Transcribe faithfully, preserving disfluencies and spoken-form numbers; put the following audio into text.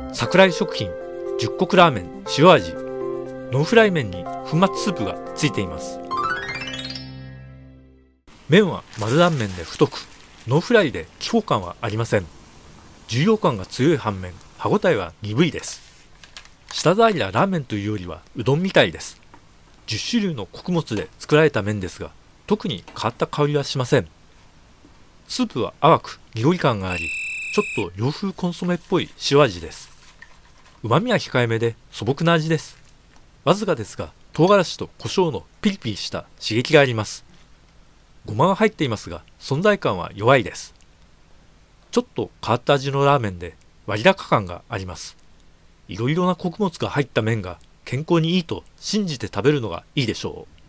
桜井食品十穀ラーメン塩味。ノンフライ麺に粉末スープがついています。麺は丸断面で太く、ノンフライで気泡感はありません。重量感が強い反面、歯ごたえは鈍いです。舌触りはラーメンというよりはうどんみたいです。じゅっしゅるいの穀物で作られた麺ですが、特に変わった香りはしません。スープは淡く緑感があり、ちょっと洋風コンソメっぽい塩味です。旨味は控えめで素朴な味です。わずかですが、唐辛子と胡椒のピリピリした刺激があります。ごまが入っていますが、存在感は弱いです。ちょっと変わった味のラーメンで割高感があります。いろいろな穀物が入った麺が健康にいいと信じて食べるのがいいでしょう。